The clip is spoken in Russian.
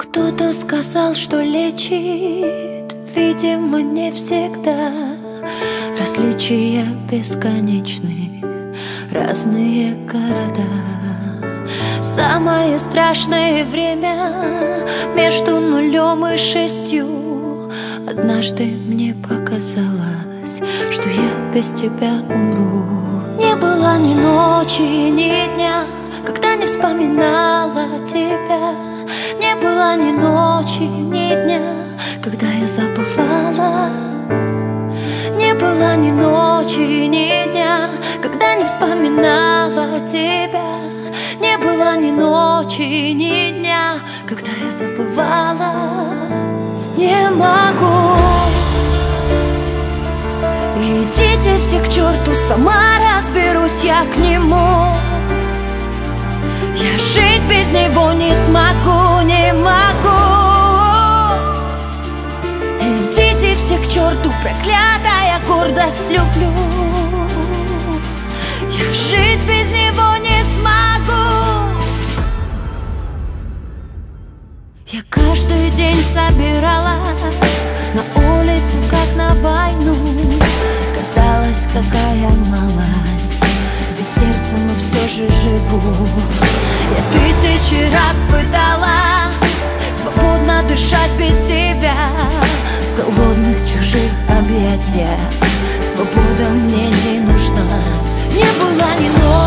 Кто-то сказал, что лечит, видимо, не всегда. Различия бесконечны, разные города. Самое страшное время между 0 и 6. Однажды мне показалось, что я без тебя умру. Не было ни ночи, ни дня, когда не вспоминала тебя. Не было ни ночи, ни дня, когда я забывала. Не было ни ночи, ни дня, когда не вспоминала тебя. Не было ни ночи, ни дня, когда я забывала. Не могу. Идите все к черту, сама разберусь я к нему. Я жить без него не смогу, не могу. Идите все к черту, проклятая гордость люблю. Я жить без него не смогу. Я каждый день собиралась на улицу, как на войну. Казалось, какая малость, без сердца, но все же живу. Я 1000 раз пыталась свободно дышать без тебя. В голодных чужих объятиях свобода мне не нужна. Не было ни ночи,